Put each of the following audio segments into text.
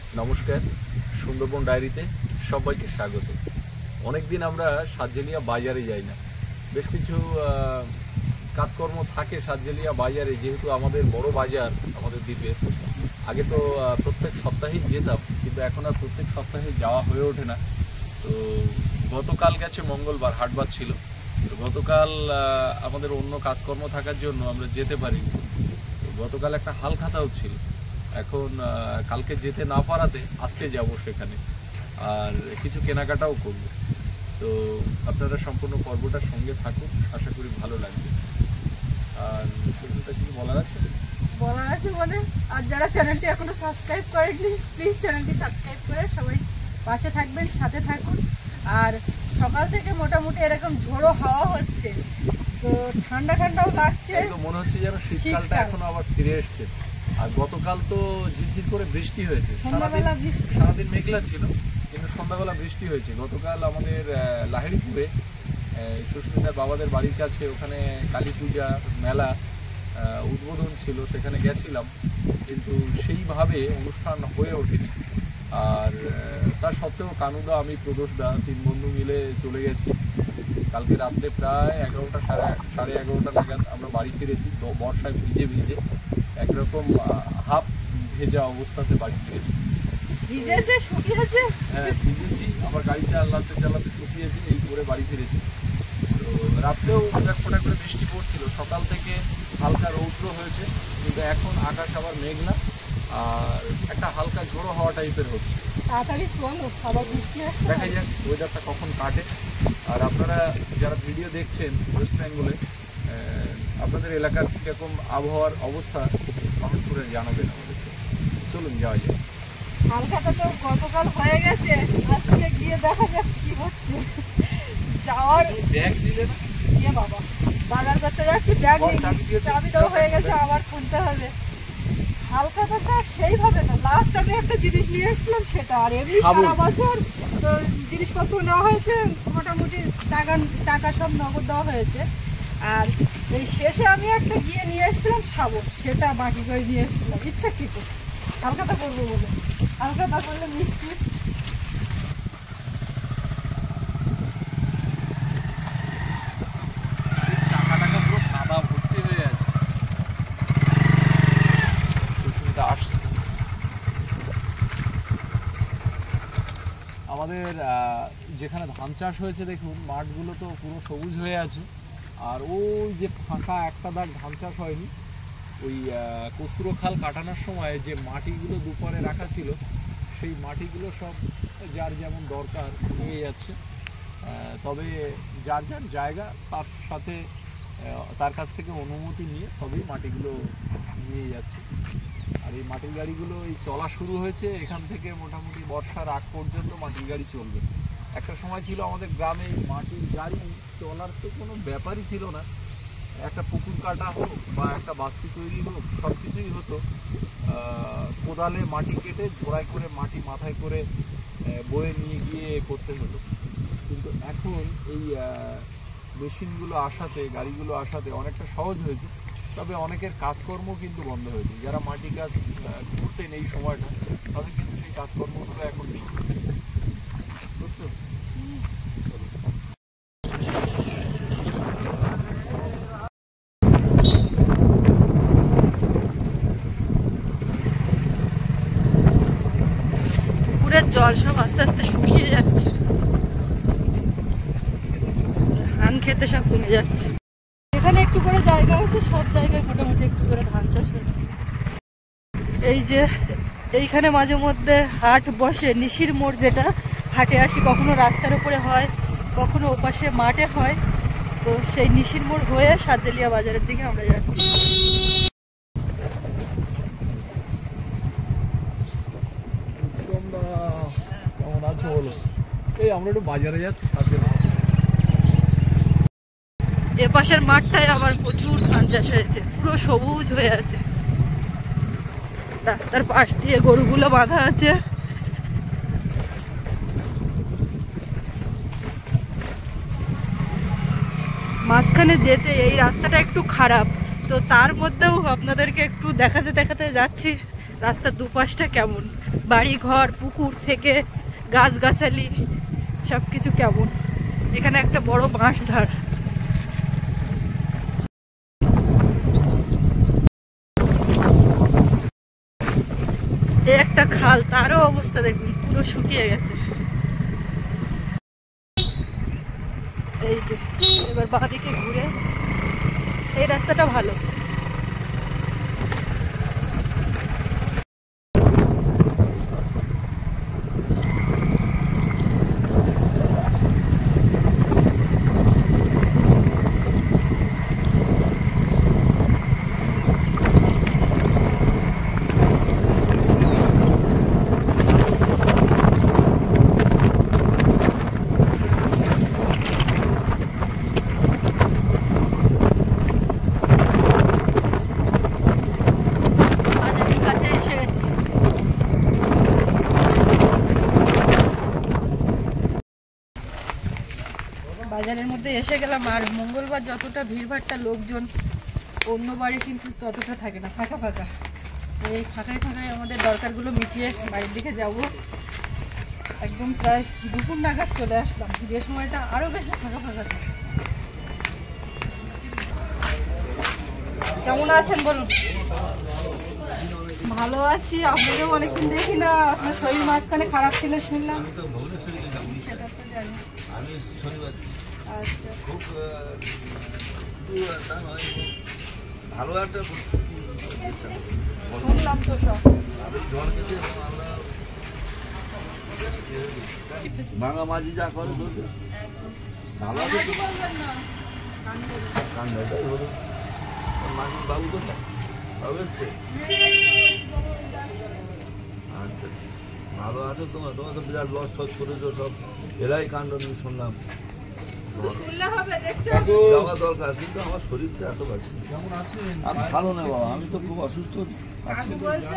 নমস্কার, সুন্দরবন ডায়েরিতে সবাইকে স্বাগত। অনেকদিন আমরা সাতজেলিয়া বাজারে যাই না, বেশ কিছু কাজকর্ম থাকে সাতজেলিয়া বাজারে, যেহেতু আমাদের বড় বাজার আমাদের দ্বীপে। আগে তো প্রত্যেক সপ্তাহেই যেতাম, কিন্তু এখন আর প্রত্যেক সপ্তাহে যাওয়া হয়ে ওঠে না। তো গতকাল গেছে মঙ্গলবার, হাটবার ছিল। তো গতকাল আমাদের অন্য কাজকর্ম থাকার জন্য আমরা যেতে পারিনি। গতকাল একটা হালখাতাও ছিল, এখন কালকে যেতে না পারাতে আজকে যাব সেখানে, আর কিছু কেনাকাটাও করব। তো আপনারা সম্পূর্ণ পর্বটার সঙ্গে থাকুন, আশা করি ভালো লাগবে। আর সেটা কি বলার আছে মানে, আর যারা চ্যানেলটি এখনো সাবস্ক্রাইব করেননি, প্লিজ চ্যানেলটি সাবস্ক্রাইব করে সবাই পাশে থাকবেন, সাথে থাকুন। আর সকাল থেকে মোটামুটি এরকম ঝোড়ো হাওয়া হচ্ছে, তো ঠান্ডা ঠান্ডাও লাগছে, মনে হচ্ছে যেন শীতকালটা এখনো আবার ফিরে এসছে। আর গতকাল তো ঝিরঝির করে বৃষ্টি হয়েছে, সন্ধ্যাবেলা বৃষ্টি, সারাদিন মেঘলা ছিল, কিন্তু সন্ধ্যাবেলা বৃষ্টি হয়েছে। গতকাল আমাদের লাহিড়িপুরে সুস্মিতার বাবাদের বাড়ির কাছে, ওখানে কালী পূজা মেলা উদ্বোধন ছিল, সেখানে গেছিলাম, কিন্তু সেইভাবে অনুষ্ঠান হয়ে ওঠেনি। আর তার সত্ত্বেও কানুদা, আমি, প্রদোষদা, 3 বন্ধু মিলে চলে গেছি। কালকে রাত্রে প্রায় 11টা সাড়ে 11টা নাগাদ আমরা বাড়ি ফিরেছি। বর্ষায় ভিজে ভিজে একরকম হাফ ভেজা অবস্থাতে বাড়ি ফিরেছি। হ্যাঁ, ভিজেছি, আবার গাড়ি চালাতে চালাতে শুকিয়েছি, এই করে বাড়ি ফিরেছি। তো রাত্রেও ফোঁটা ফোঁটা করে বৃষ্টি পড়ছিল, সকাল থেকে হালকা রৌদ্র হয়েছে, কিন্তু এখন আকাশ আবার মেঘলা, আর একটা হালকা ঝোড়ো হাওয়া টাইপের হচ্ছে। তাড়াতাড়ি চলো, আবার বৃষ্টি আসছে, দেখা যাক ওয়েদারটা কখন কাটে। আর আপনারা যারা ভিডিও দেখছেন ওয়েস্ট বেঙ্গলে, আপনাদের এলাকার কীরকম আবহাওয়ার অবস্থা কমেন্ট করে জানাবেন আমাদেরকে। চলুন যাওয়া যায়। হালখাতা তো গতকাল হয়ে গেছে, আজকে গিয়ে দেখা যাক কি হচ্ছে। যাওয়ার ব্যাগ দিলে না? বাবা, বাজার করতে যাচ্ছি, ব্যাগ চাবিটাও হয়ে গেছে, আবার খুলতে হবে। হালখাতাটা সেইভাবে না, লাস্ট আমি একটা জিনিস নিয়ে এসেছিলাম সেটা, আর এমনি সারা বছর তো জিনিসপত্র নেওয়া হয়েছে, মোটামুটি টাকা সব নগদ দেওয়া হয়েছে। আর এই শেষে আমি একটা গিয়ে নিয়ে এসেছিলাম সাবন, সেটা বাকি করে নিয়ে এসেছিলাম ইচ্ছাকৃত, হালখাতা করবো বলে। হালখাতা করলে মিষ্টি আমাদের যেখানে ধান চাষ হয়েছে, দেখুন মাঠগুলো তো পুরো সবুজ হয়ে আছে। আর ওই যে ফাঁকা একটা দাগ ধান চাষ হয়নি, ওই কস্তুরো খাল কাটানোর সময় যে মাটিগুলো দুপারে রাখা ছিল, সেই মাটিগুলো সব যার যেমন দরকার নিয়ে যাচ্ছে। তবে যার যার জায়গা, তার সাথে তার কাছ থেকে অনুমতি নিয়ে তবেই মাটিগুলো নিয়ে যাচ্ছে। আর এই মাটির গাড়িগুলো এই চলা শুরু হয়েছে, এখান থেকে মোটামুটি বর্ষার আগ পর্যন্ত মাটির গাড়ি চলবে। একটা সময় ছিল আমাদের গ্রামে মাটির গাড়ি চলার তো কোনো ব্যাপারই ছিল না, একটা পুকুর কাটা হোক বা একটা বাস্তি তৈরি হোক, সব কিছুই হতো কোদালে মাটি কেটে ঝোড়াই করে মাটি মাথায় করে বয়ে নিয়ে গিয়ে করতে হতো। কিন্তু এখন এই মেশিনগুলো আসাতে, গাড়িগুলো আসাতে অনেকটা সহজ হয়েছে। তবে অনেকের কাজকর্ম কিন্তু বন্ধ হয়েছে। যারা মাটি কাজ করতেন এই সময়টা, তাদের কিন্তু সেই কাজকর্মগুলো এখন নেই। পুকুরের জল সব আস্তে আস্তে শুকিয়ে যাচ্ছে, ধান খেতে সব কমে যাচ্ছে। এখানে একটু করে জায়গা আছে, সব জায়গায় মোটামুটি একটু করে ধান চাষ হচ্ছে। এই যে এইখানে মাঝে মধ্যে হাট বসে, নিশির মোড়, যেটা হাটে আসি, কখনো রাস্তার উপরে হয়, কখনো ওপাশে মাঠে হয়। তো সেই নিশির মোড় হয়ে সাতজেলিয়া বাজারের দিকে আমরা যাচ্ছি। কেমন আছো বলো? এই আমরা একটু বাজারে যাচ্ছি, এপাশের মাঠটায় আবার প্রচুর ধান চাষ হয়েছে, পুরো সবুজ হয়ে আছে। রাস্তার পাশ দিয়ে গরুগুলো বাঁধা আছে। মাঝখানে যেতে এই রাস্তাটা একটু খারাপ, তো তার মধ্যেও আপনাদেরকে একটু দেখাতে দেখাতে যাচ্ছি রাস্তার দুপাশটা কেমন। বাড়ি ঘর পুকুর থেকে গাছগাছালি সবকিছু কেমন। এখানে একটা বড় বাঁশ ঝাড়। এই একটা খাল, তারও অবস্থা দেখুন পুরো শুকিয়ে গেছে। এই যে এবার বাঁদিকে ঘুরে, এই রাস্তাটা ভালো। বাজারের মধ্যে এসে গেলাম, আর মঙ্গলবার যতটা ভিড়ভাট্টা লোকজন, অন্য বাড়ি কিন্তু ততটা থাকে না, ফাঁকা ফাঁকা। এই ফাঁকায় ফাঁকায় আমাদের দরকারগুলো মিটিয়ে বাড়ির দিকে যাব। একদম প্রায় দুপুর নাগাদ চলে আসলাম, যে সময়টা আরও বেশি ফাঁকা ফাঁকা থাকে। কেমন আছেন বলুন? ভালো আছি, আপনাকেও অনেকদিন দেখি না। আপনার শরীর মাঝখানে খারাপ ছিল শুনলাম। সেটা তো জানি। আচ্ছা, খুব ভালো একটা শুনলাম তো সব। ভাঙা মাঝি যা করে ভালো আছে তো। মাঝি বাবু তো বাবু এসছে। আচ্ছা, ভালো আছে তোমার? তোমার তো বিরাট লস টস করেছো সব, এলাই কাণ্ড আমি শুনলাম। যাওয়া দরকার, কিন্তু আমার শরীরটা এত পাচ্ছি। আমি ভালো না বাবা, আমি তো খুব অসুস্থ আছি।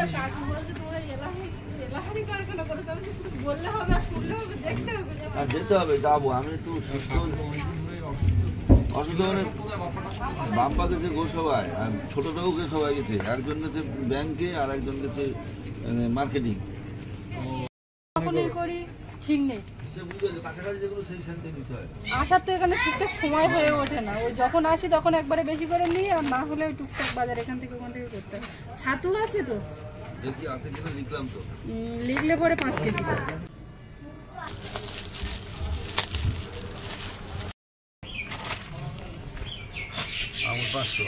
আর যেতে হবে, যাবো। আমি একটু সুস্থ অসুস্থ মানে বাপ্পা গেছে গোসভায়, আর ছোটটাও গোসভায় গেছে। একজন গেছে ব্যাংকে আর একজন গেছে মার্কেটিং। ঠিক নেই, সে বুঝতে কাছাকাছি যেগুলো সেই শান্তি নিতে হয়। আসার তো এখানে ঠিকঠাক সময় হয়ে ওঠে না। ওই যখন আসি তখন একবারে বেশি করে নিই, আর না হলে ওই টুকটাক বাজার এখান থেকে ওখান থেকে করতে হয়। ছাতু আছে তো, দেখি আছে কিনা, লিখলাম তো। লিখলে পরে 5 কেজি। আমার 500।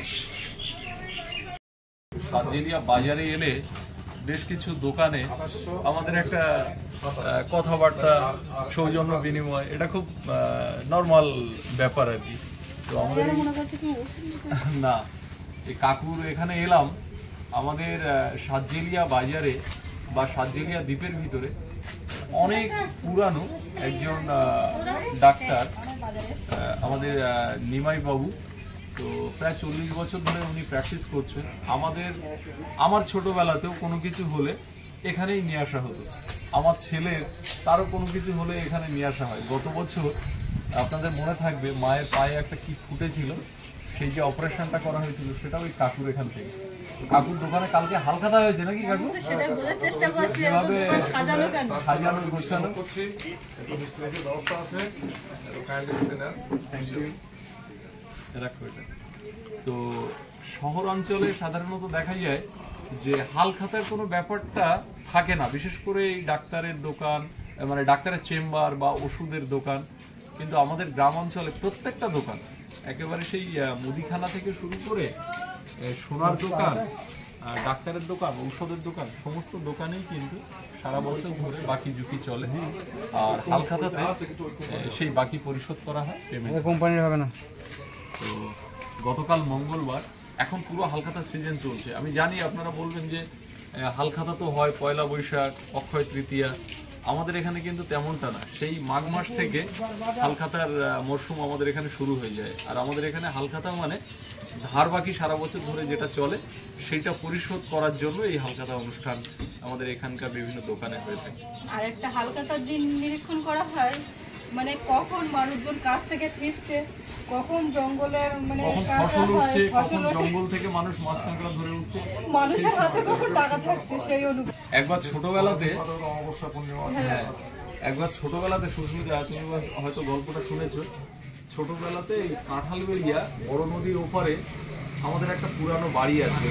সাতজেলিয়া বাজারে এলে বেশ কিছু দোকানে আমাদের একটা কথাবার্তা, সৌজন্য বিনিময়, এটা খুব নর্মাল ব্যাপার আর কি। তো আমাদের না, এই কাকুর এখানে এলাম। আমাদের সাতজেলিয়া বাজারে বা সাতজেলিয়া দ্বীপের ভিতরে অনেক পুরানো একজন ডাক্তার, আমাদের নিমাই বাবু। তো প্রায় 40 বছর ধরে উনি প্র্যাকটিস করছেন। আমার ছোটবেলাতেও কোনো কিছু হলে এখানেই নিয়ে আসা হতো। আমার ছেলের তারও কোনো কিছু হলে এখানে নিয়ে আসা হয়। গত বছর আপনাদের মনে থাকবে, মায়ের পায়ে একটা কি ফুটেছিল, সেই যে অপারেশনটা করা হয়েছিল সেটা ওই কাকুর এখান থেকে। কাকুর দোকানে কালকে হালখাতা হয়েছে নাকি কাকু? সেটা বোঝার চেষ্টা করছি, সাজানো কেন? সাজানো গোছানো করছি, একটু মিষ্টির ব্যবস্থা আছে, কাইন্ডলি দিতে নেন। Thank you. তো শহর অঞ্চলে সাধারণত দেখা যায় যে হালখাতার কোনো ব্যাপারটা থাকে না, বিশেষ করে এই ডাক্তারের দোকান, মানে ডাক্তারের চেম্বার বা ওষুধের দোকান। কিন্তু আমাদের গ্রাম অঞ্চলে প্রত্যেকটা দোকান, একেবারে সেই মুদিখানা থেকে শুরু করে সোনার দোকান, ডাক্তারের দোকান, ঔষধের দোকান, সমস্ত দোকানেই কিন্তু সারা বছর ধরে বাকি ঝুঁকি চলে। আর হালখাতাতে সেই বাকি পরিশোধ করা হয়, পেমেন্ট কোম্পানির হবে না। তো গতকাল মঙ্গলবার, এখন পুরো হালখাতা সিজন চলছে। আমি জানি আপনারা বলবেন যে হালখাতা তো হয় পয়লা বৈশাখ, অক্ষয় তৃতীয়া। আমাদের এখানে কিন্তু তেমনটা না। সেই মাঘ মাস থেকে হালখাতার মরশুম আমাদের এখানে শুরু হয়ে যায়। আর আমাদের এখানে হালখাতা মানে ধার বাকি সারা বছর ধরে যেটা চলে সেটা পরিশোধ করার জন্য এই হালখাতা অনুষ্ঠান আমাদের এখানকার বিভিন্ন দোকানে হয়ে থাকে। আর একটা হালখাতার দিন নিরীক্ষণ করা হয়, মানে কখন মানুষজন কাজ থেকে ফিরছে, কখন জঙ্গলের মানে কখন কাটা ফসল হয়, উঠছে, কখন ফসল ওঠে, জঙ্গল থেকে মানুষ মাছ কাঁকড়া ধরে উঠছে। মানুষের হাতে কখন টাকা থাকছে সেই অনুভূতি। একবার ছোটবেলাতে, অমাবস্যা পূর্ণিমা হ্যাঁ একবার ছোটবেলাতে সুস্মিতা, তুমি হয়তো গল্পটা শুনেছো, ছোটবেলাতে এই কাঁঠালবেড়িয়া বড় নদীর ওপারে আমাদের একটা পুরানো বাড়ি আছে,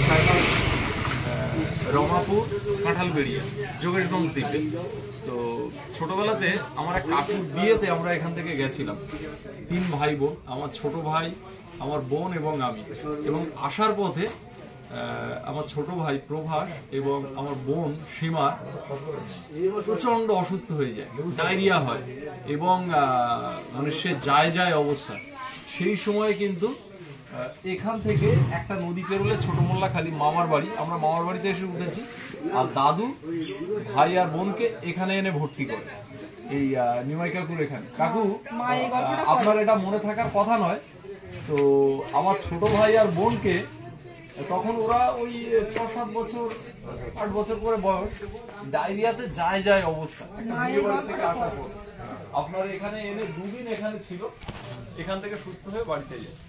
রমাপুর কাঁঠালবেড়িয়া, যোগেশগঞ্জ দ্বীপে। তো ছোটবেলাতে আমার এক কাকুর বিয়েতে আমরা এখান থেকে গেছিলাম, 3 ভাই বোন, আমার ছোট ভাই, আমার বোন এবং আমি। এবং আসার পথে আমার ছোট ভাই প্রভাস এবং আমার বোন সীমা প্রচন্ড অসুস্থ হয়ে যায়, ডায়রিয়া হয় এবং মানে সে যায় অবস্থা। সেই সময় কিন্তু এখান থেকে একটা নদী পেরোলে ছোট মোল্লাখালী মামার বাড়ি, আমরা মামার বাড়িতে এসে উঠেছি, আর দাদু ভাই আর বোনকে এখানে এনে ভর্তি করে, এই নিমাই কাকুর এখানে। কাকু, আপনার এটা মনে থাকার কথা নয়, তো আমার ছোট ভাই আর বোনকে তখন ওরা ওই 6-7 বছর 8 বছর করে বয়স, ডায়রিয়াতে যায় অবস্থা একটা বিয়ে বাড়ি থেকে আসার পর। আপনার এখানে এনে 2 দিন এখানে ছিল, এখান থেকে সুস্থ হয়ে বাড়িতে যায়।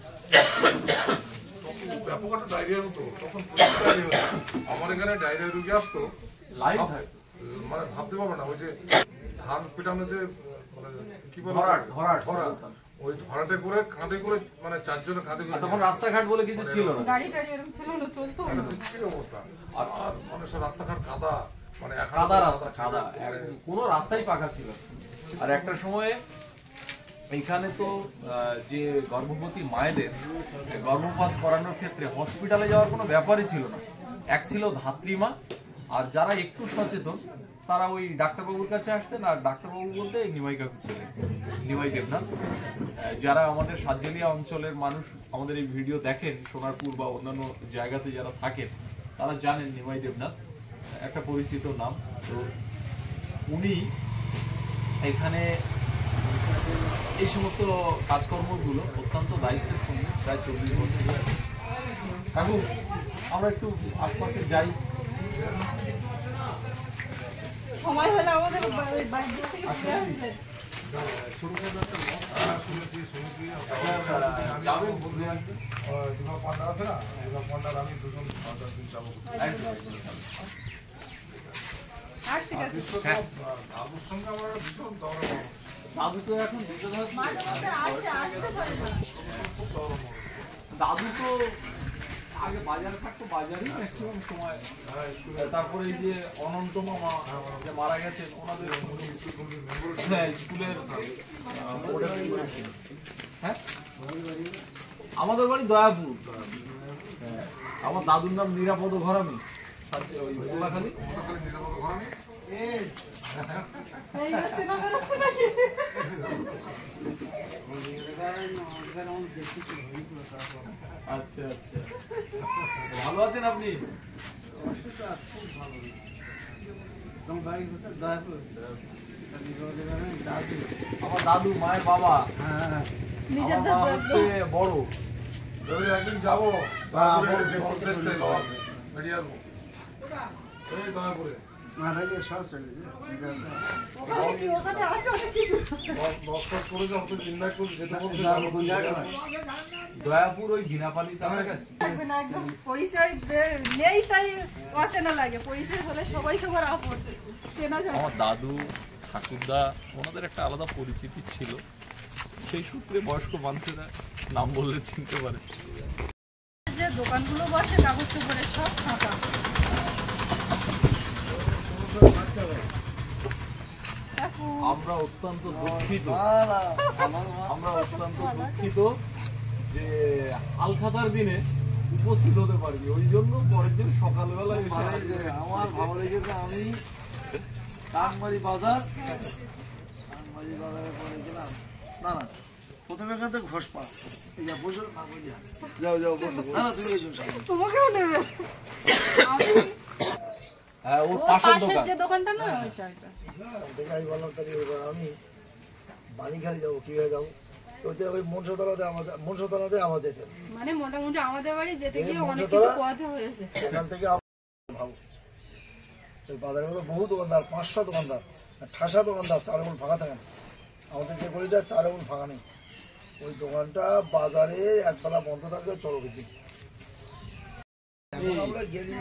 ব্যাপক একটা ডায়রিয়া হতো তখন, ডায়রিয়া হতো আমার এখানে, ডায়রিয়া রুগী আসতো লাইভ মানে ভাবতে পারবে না, ওই যে ধান পেটানো যে মানে কি বলে ধরা, ওই ধরাটে করে কাঁধে করে মানে 4 জনের কাঁধে করে, তখন রাস্তাঘাট বলে কিছু ছিল না, গাড়ি টাড়ি এরকম ছিল না, চলতো না। বিচ্ছিরি অবস্থা। আর মানুষের রাস্তাঘাট কাদা, মানে কাদা রাস্তা, কাদা, কোনো রাস্তাই পাকা ছিল। আর একটা সময়ে এইখানে তো যে গর্ভবতী মায়েদের গর্ভপাত করানোর ক্ষেত্রে হসপিটালে যাওয়ার কোনো ব্যাপারই ছিল না। এক ছিল ধাত্রীমা, আর যারা একটু সচেতন তারা ওই ডাক্তারবাবুর কাছে আসতেন, আর ডাক্তারবাবু বলতে নিমাই কাকু ছিলেন, নিমাই দেবনাথ। যারা আমাদের সাতজেলিয়া অঞ্চলের মানুষ আমাদের এই ভিডিও দেখেন, সোনারপুর বা অন্যান্য জায়গাতে যারা থাকেন, তারা জানেন নিমাই দেবনাথ একটা পরিচিত নাম। তো উনি এখানে এই সমস্ত কাজকর্মগুলো অত্যন্ত দায়িত্বের সঙ্গে প্রায় 40 বছর ধরে। কাকু, আমরা একটু আশপাশে যাই, সময় হলে আমাদের বাইরে থেকে ঘুরে আসবে। শুনেছি দুর্গা পান্ডা আছে না, দুর্গা পান্ডার আমি 2-4 দিন যাবো। দাদুর সঙ্গে আমার ভীষণ দরদ। দাদু তো এখন দাদু তো আগে বাজারে থাকতো, বাজারই ম্যাক্সিমাম সময়। তারপরে এই যে অনন্ত মামা যে মারা গেছেন, ওনাদের স্কুলের, হ্যাঁ আমাদের বাড়ি দয়াপুর। আমার দাদুর নাম নিরাপদ ঘরামি, ওই মোল্লাখালী। নিরাপদ ঘরামি। আচ্ছা আচ্ছা, ভালো আছেন আপনি? আমার দাদু মায়ের বাবা, আমার মা হচ্ছে বড়। একদিন যাবো বেরিয়ে আসবো এই দয়াপুরে। দয়াপুর ওই বিনাপালি কাছাকাছি। পরিচয় নেই তাই অচেনা লাগে, পরিচয় হলে সবাই সবার আপন চেনা যায়। আমার দাদু ঠাকুরদা ওনাদের একটা আলাদা পরিচিতি ছিল, সেই সূত্রে বয়স্ক মানুষেরা নাম বললে চিনতে পারে। যে দোকানগুলো বসে কাগজ চোপড়ের সব ফাঁকা। আমরা অত্যন্ত দুঃখিত, যে হালখাতার দিনে উপস্থিত হতে পারিনি, ওই জন্য পরের দিন সকালবেলা আমার ভালো লেগেছে। আমি টাঙ্গবাড়ি বাজারে পরে গেলাম, না প্রথমে এখান থেকে ঘোষপা, এই যা বসো না, যাও না তুমি তোমাকেও নেবে। ওর পাশের যে দোকানটা না, ওইটা দেখাই বললাম তাহলে আমি বাড়িখালি যাবো, কিভাবে যাবো? ওই মনসাতলাতে আমার যেতে, মানে মোটামুটি আমাদের বাড়ি যেতে গিয়ে অনেক কিছু পোয়াতে হয়েছে। সেখান থেকে ভাবো ওই বাজারের মধ্যে বহু দোকানদার, 500 দোকানদার, ঠাসা দোকানদার, চালগুলো ফাঁকা থাকে না। আমাদের যে গলিটা 4 আঙুল ফাঁকা নেই, ওই দোকানটা বাজারে একবেলা বন্ধ থাকবে চলবে। আমরা গেলি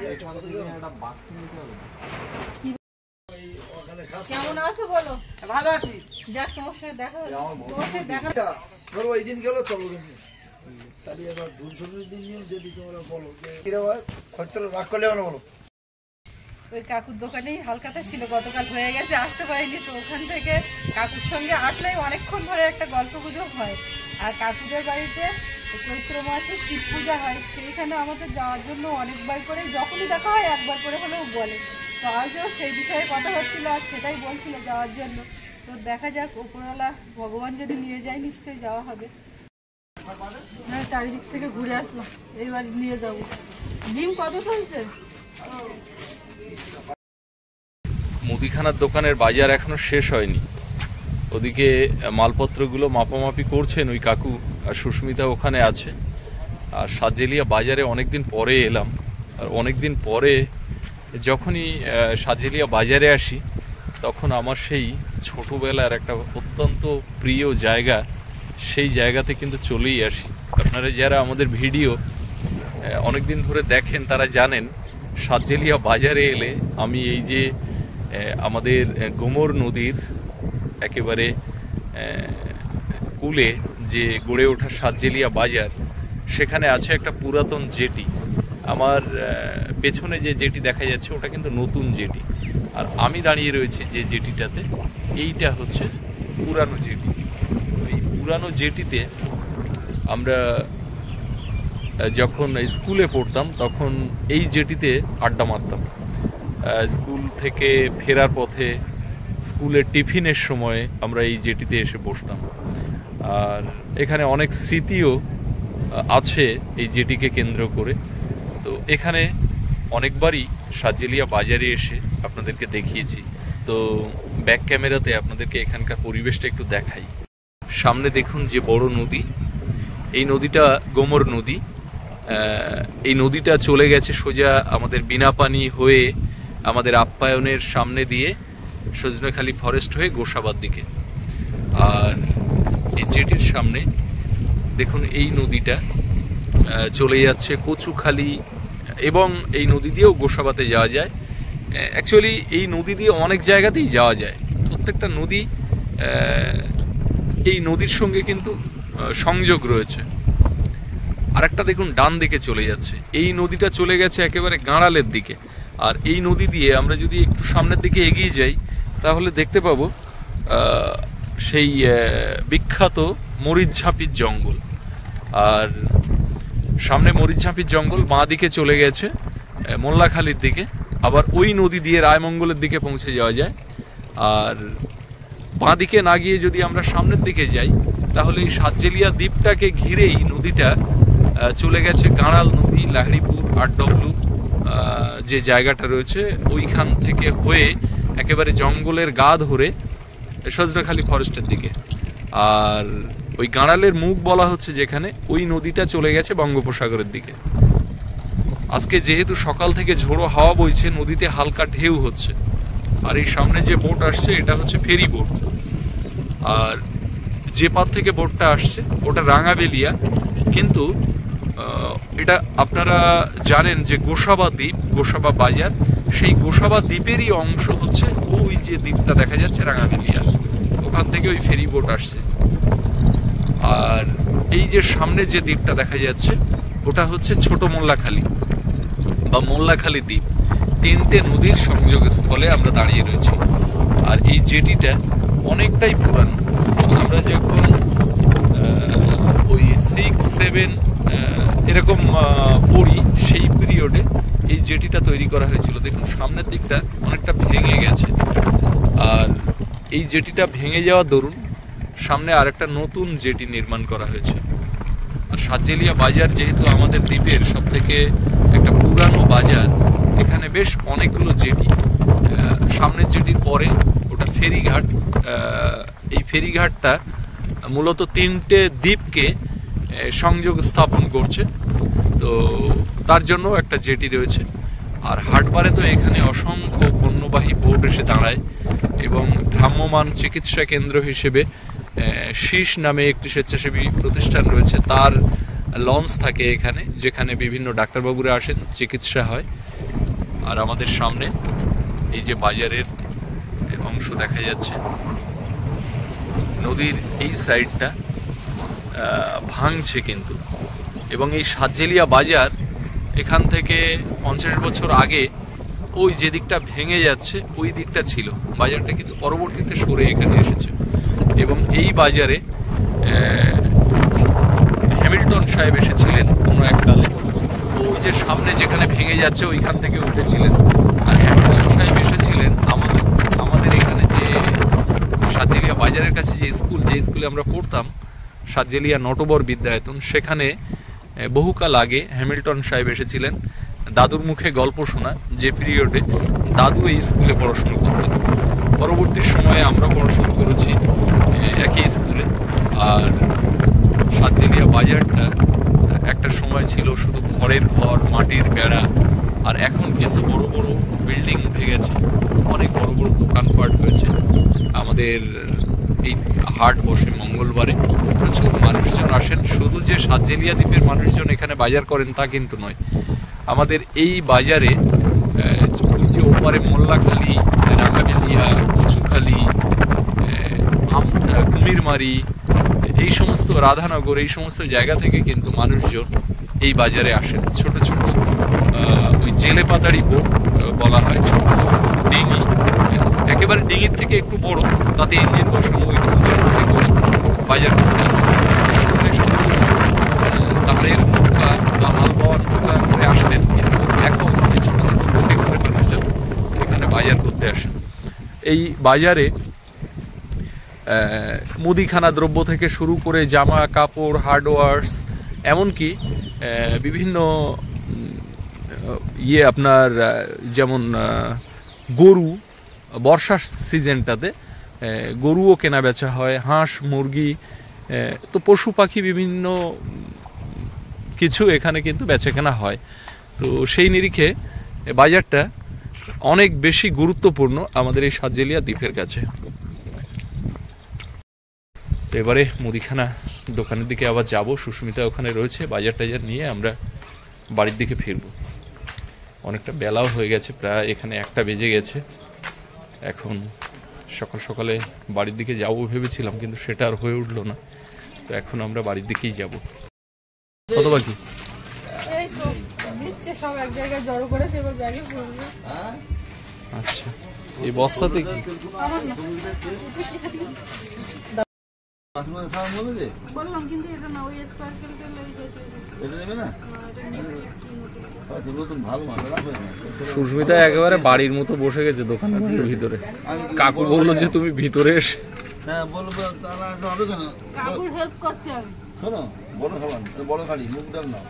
কেমন আছো বলো? ভালো আছি। যাক তোমার সাথে দেখা হলো, তোমার সাথে দেখা ধরো ওই দিন গেল চলো কিন্তু তাহলে এবার 200 দিন যদি তোমরা বলো যে হয়তো রাগ করলে আমরা বলো। ওই কাকুর দোকানেই হালকাটা ছিল, গতকাল হয়ে গেছে আসতে পারিনি, তো ওখান থেকে কাকুর সঙ্গে আসলেই অনেকক্ষণ ধরে একটা গল্প গুজব হয়। আর কাকুদের বাড়িতে চৈত্র মাসে শিব পূজা হয়, সেইখানে আমাদের যাওয়ার জন্য অনেকবার করে যখনই দেখা হয় একবার করে হলেও বলে। তো আজও সেই বিষয়ে কথা হচ্ছিল আর সেটাই বলছিল যাওয়ার জন্য। তো দেখা যাক উপরওয়ালা ভগবান যদি নিয়ে যায় নিশ্চয়ই যাওয়া হবে। হ্যাঁ, চারিদিক থেকে ঘুরে আসলাম, এইবার নিয়ে যাব। ডিম কত চলছে? মুদিখানার দোকানের বাজার এখনো শেষ হয়নি, ওদিকে মালপত্রগুলো মাপামাপি করছেন ওই কাকু, আর সুস্মিতা ওখানে আছে। আর সাজেলিয়া বাজারে অনেকদিন পরে এলাম, আর অনেকদিন পরে যখনই সাজেলিয়া বাজারে আসি তখন আমার সেই ছোটোবেলার একটা অত্যন্ত প্রিয় জায়গা, সেই জায়গাতে কিন্তু চলেই আসি। আপনারা যারা আমাদের ভিডিও অনেকদিন ধরে দেখেন তারা জানেন সাজেলিয়া বাজারে এলে আমি এই যে আমাদের গোমর নদীর একেবারে কূলে যে গড়ে ওঠা সাজেলিয়া বাজার, সেখানে আছে একটা পুরাতন জেটি। আমার পেছনে যে জেটি দেখা যাচ্ছে ওটা কিন্তু নতুন জেটি, আর আমি দাঁড়িয়ে রয়েছি যে জেটিটাতে, এইটা হচ্ছে পুরানো জেটি। এই পুরানো জেটিতে আমরা যখন স্কুলে পড়তাম তখন এই জেটিতে আড্ডা মারতাম। স্কুল থেকে ফেরার পথে, স্কুলের টিফিনের সময় আমরা এই জেটিতে এসে বসতাম। আর এখানে অনেক স্মৃতিও আছে এই জেটিকে কেন্দ্র করে। তো এখানে অনেকবারই সাজেলিয়া বাজারে এসে আপনাদেরকে দেখিয়েছি। তো ব্যাক ক্যামেরাতে আপনাদেরকে এখানকার পরিবেশটা একটু দেখাই। সামনে দেখুন যে বড় নদী, এই নদীটা গোমর নদী। এই নদীটা চলে গেছে সোজা আমাদের বিনাপানি হয়ে আমাদের আপ্যায়নের সামনে দিয়ে সজনেখালি ফরেস্ট হয়ে গোসাবার দিকে। আর এই জেটির সামনে দেখুন এই নদীটা চলে যাচ্ছে কচুখালি, এবং এই নদী দিয়েও গোসাবাতে যাওয়া যায়। অ্যাকচুয়ালি এই নদী দিয়ে অনেক জায়গাতেই যাওয়া যায়, প্রত্যেকটা নদী এই নদীর সঙ্গে কিন্তু সংযোগ রয়েছে। আরেকটা দেখুন ডান দিকে চলে যাচ্ছে, এই নদীটা চলে গেছে একেবারে গাঁড়ালের দিকে। আর এই নদী দিয়ে আমরা যদি একটু সামনের দিকে এগিয়ে যাই তাহলে দেখতে পাবো সেই বিখ্যাত মরিচঝাঁপির জঙ্গল। আর সামনে মরিচঝাঁপির জঙ্গল, বাঁ দিকে চলে গেছে মোল্লাখালীর দিকে, আবার ওই নদী দিয়ে রায়মঙ্গলের দিকে পৌঁছে যাওয়া যায়। আর বাঁ দিকে না গিয়ে যদি আমরা সামনের দিকে যাই তাহলে এই সাজেলিয়া দ্বীপটাকে ঘিরেই নদীটা চলে গেছে গাঁড়াল নদী, লাহিড়িপুর, আরডব্লিউ যে জায়গাটা রয়েছে ওইখান থেকে হয়ে একেবারে জঙ্গলের গা ধরে সজনেখালি ফরেস্টের দিকে। আর ওই গাঁড়ালের মুখ বলা হচ্ছে যেখানে, ওই নদীটা চলে গেছে বঙ্গোপসাগরের দিকে। আজকে যেহেতু সকাল থেকে ঝোড়ো হাওয়া বইছে, নদীতে হালকা ঢেউ হচ্ছে। আর এই সামনে যে বোট আসছে এটা হচ্ছে ফেরি বোট। আর যে পার থেকে বোটটা আসছে ওটা রাঙাবেলিয়া, কিন্তু এটা আপনারা জানেন যে গোসাবা দ্বীপ, গোসাবা বাজার, সেই গোসাবা দ্বীপেরই অংশ হচ্ছে ওই যে দ্বীপটা দেখা যাচ্ছে রাঙাবেলিয়া, ওখান থেকে ওই ফেরি বোট আসছে। আর এই যে সামনে যে দ্বীপটা দেখা যাচ্ছে ওটা হচ্ছে ছোট মোল্লাখালী বা মোল্লাখালী দ্বীপ। তিনটে নদীর সংযোগস্থলে আমরা দাঁড়িয়ে রয়েছি। আর এই জেটিটা অনেকটাই পুরানো। আমরা যখন ওই 6-7 এরকম পড়ি সেই পিরিয়ডে এই জেটিটা তৈরি করা হয়েছিল। দেখুন সামনের দিকটা অনেকটা ভেঙে গেছে, আর এই জেটিটা ভেঙে যাওয়ার দরুন সামনে আরেকটা নতুন জেটি নির্মাণ করা হয়েছে। আর সাজেলিয়া বাজার যেহেতু আমাদের দ্বীপের সব থেকে একটা পুরানো বাজার, এখানে বেশ অনেকগুলো জেটি। সামনের জেটির পরে ওটা ফেরিঘাট। এই ফেরিঘাটটা মূলত তিনটে দ্বীপকে সংযোগ স্থাপন করছে, তো তার জন্য একটা জেটি রয়েছে। আর হাটবারে তো এখানে অসংখ্য পণ্যবাহী বোট এসে দাঁড়ায়, এবং ভ্রাম্যমাণ চিকিৎসা কেন্দ্র হিসেবে শীষ নামে একটি স্বেচ্ছাসেবী প্রতিষ্ঠান রয়েছে, তার লঞ্চ থাকে এখানে, যেখানে বিভিন্ন ডাক্তারবাবুরা আসেন, চিকিৎসা হয়। আর আমাদের সামনে এই যে বাজারের অংশ দেখা যাচ্ছে, নদীর এই সাইডটা ভাঙছে কিন্তু, এবং এই সাতজেলিয়া বাজার এখান থেকে 50 বছর আগে ওই যে দিকটা ভেঙে যাচ্ছে ওই দিকটা ছিল, বাজারটা কিন্তু পরবর্তীতে সরে এখানে এসেছে। এবং এই বাজারে হ্যামিল্টন সাহেব এসেছিলেন কোনো এক কালে, ওই যে সামনে যেখানে ভেঙে যাচ্ছে ওইখান থেকে উঠেছিলেন। আর হ্যামিল্টন সাহেব এসেছিলেন আমাদের এখানে যে সাতজেলিয়া বাজারের কাছে যে স্কুলে আমরা পড়তাম, সাতজেলিয়া নটবর বিদ্যায়তন, সেখানে বহুকাল আগে হ্যামিল্টন সাহেব এসেছিলেন দাদুর মুখে গল্প শোনা, যে পিরিয়ডে দাদু এই স্কুলে পড়াশুনো করতেন। পরবর্তী সময়ে আমরা পড়াশুনো করেছি একই স্কুলে। আর সাতজেলিয়া বাজারটা একটা সময় ছিল শুধু খড়ের ঘর, মাটির বেড়া, আর এখন কিন্তু বড় বড় বিল্ডিং উঠে গেছে, অনেক বড় বড় দোকানপাট হয়েছে। আমাদের এই হাট বসে মঙ্গলবারে, প্রচুর মানুষজন আসেন। শুধু যে সাতজেলিয়া দ্বীপের মানুষজন এখানে বাজার করেন তা কিন্তু নয়, আমাদের এই বাজারে ওই যে ওপারে মোল্লাখালী, রাঙ্গাবেলিয়া, কচুখালী, কুমিরমারি, এই সমস্ত রাধানগর, এই সমস্ত জায়গা থেকে কিন্তু মানুষজন এই বাজারে আসেন। ছোট ছোট ওই জেলে পাতাড়ি বোট বলা হয়, ছোট ডিঙি, একেবারে ডিঙির থেকে একটু বড়, তাতে ইঞ্জিন বসানো, ওই ধরনের বোটে করে বাজার করতে আসেন। তাদের নৌকা বা হালবাওয়া নৌকা করে আসতেন, কিন্তু এখন এই ছোট ছোট বোটে করে মানুষজন এখানে বাজার করতে আসেন। এই বাজারে মুদিখানা দ্রব্য থেকে শুরু করে জামা কাপড়, হার্ডওয়্যার্স, এমনকি বিভিন্ন আপনার যেমন গরু, বর্ষার সিজনটাতে গরুও কেনা বেচা হয়, হাঁস, মুরগি, তো পশু পাখি বিভিন্ন কিছু এখানে কিন্তু বেচা কেনা হয়। তো সেই নিরিখে বাজারটা অনেক বেশি গুরুত্বপূর্ণ আমাদের এই সাতজেলিয়া দ্বীপের কাছে। এবারে মুদিখানা দোকানের দিকে আবার যাব, সুস্মিতা ওখানে রয়েছে, বাজার টাজার নিয়ে আমরা বাড়ির দিকে ফিরব। অনেকটা বেলাও হয়ে গেছে, প্রায় এখানে 1টা বেজে গেছে। এখন সকাল সকালে বাড়ির দিকে যাব ভেবেছিলাম, কিন্তু সেটা আর হয়ে উঠলো না। তো এখন আমরা বাড়ির দিকেই যাব। কত বাকি? এই তো দিচ্ছে, সব এক জায়গায় জড়ো করেছে, এবার ব্যাগে ভরবে। আচ্ছা, এই বস্তাতে কি? আমার না, বললাম কিন্তু এটা না, ওই স্পার্কেলটা লই যেতে। এটা নেবে না? সুস্মিতা একেবারে বাড়ির মতো বসে গেছে দোকানের ভিতরে। কাকু বললো যে তুমি ভিতরে এসে। হ্যাঁ বলবো, হবে কেন? কাকুর হেল্প করতে হবে। শোনো, বড় খাবার, বড় গাড়ি, মুখ ডাল নাও।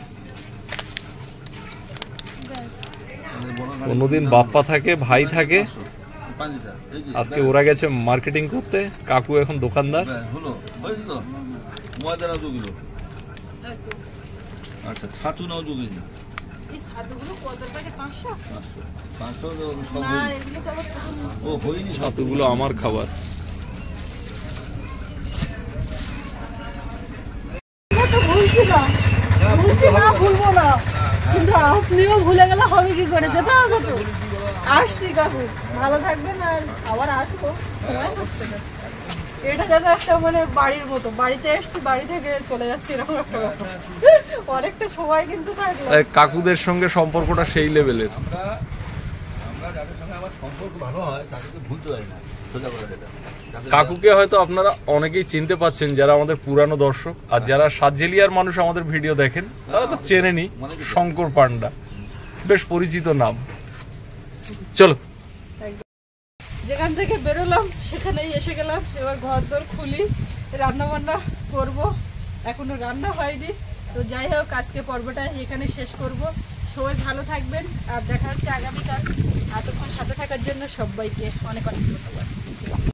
কোনোদিন বাপ্পা থাকে, ভাই থাকে, আজকে ওরা গেছে মার্কেটিং করতে, কাকু এখন দোকানদার। হলো, হয়েছে তো? ময়দা নাও 2 কিলো। আচ্ছা, ছাতু নাও 2 কেজি। এই ছাতুগুলো কত টাকা? 500? 500 না, এগুলো তো আবার ও হয়নি। ছাতুগুলো আমার খাবার। ভুলবো না, কিন্তু আপনিও ভুলে গেলে হবে কি করে? যেতে হবে তো। আসছি কাকু, ভালো থাকবেন, আর আবার আসবো, সময় থাকছে না। এটা যেন একটা মানে বাড়ির মতো, বাড়িতে এসছি, বাড়ি থেকে চলে যাচ্ছি, এরকম একটা ব্যাপার। অনেকটা সময় কিন্তু থাকলো। কাকুদের সঙ্গে সম্পর্কটা সেই লেভেলের। আমরা যাদের সঙ্গে আমার সম্পর্ক ভালো হয় তাদেরকে ভুলতে পারি না, সোজা করে দেটা। কাকুকে হয়তো আপনারা অনেকেই চিনতে পাচ্ছেন, যারা আমাদের পুরানো দর্শক, আর যারা সাতজেলিয়ার মানুষ আমাদের ভিডিও দেখেন তারা তো চেনেনি। শঙ্কর পান্ডা বেশ পরিচিত নাম। চলো, যেখান থেকে বেরোলাম সেখানেই এসে গেলাম। এবার ঘর দর খুলি, রান্না বান্না করবো, এখনো রান্না হয়নি। তো যাই হোক, আজকে পর্বটা এখানে শেষ করব। সবাই ভালো থাকবেন, আর দেখা হচ্ছে আগামীকাল। এতক্ষণ সাথে থাকার জন্য সবাইকে অনেক অনেক ধন্যবাদ।